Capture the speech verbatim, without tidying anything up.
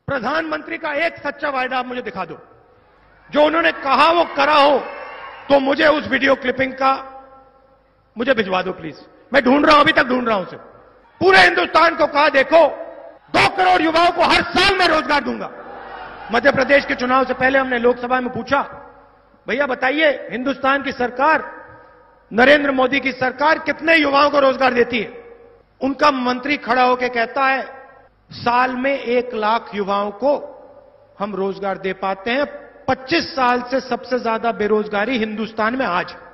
प्रधानमंत्री का एक सच्चा वायदा आप मुझे दिखा दो, जो उन्होंने कहा वो करा हो, तो मुझे उस वीडियो क्लिपिंग का मुझे भिजवा दो प्लीज। मैं ढूंढ रहा हूं, अभी तक ढूंढ रहा हूं उसे। पूरे हिंदुस्तान को कहा, देखो दो करोड़ युवाओं को हर साल मैं रोजगार दूंगा। मध्य प्रदेश के चुनाव से पहले हमने लोकसभा में पूछा, भैया बताइए हिंदुस्तान की सरकार, नरेंद्र मोदी की सरकार कितने युवाओं को रोजगार देती है? उनका मंत्री खड़ा होकर कहता है, साल में एक लाख युवाओं को हम रोजगार दे पाते हैं। पच्चीस साल से सबसे ज्यादा बेरोजगारी हिंदुस्तान में आज है।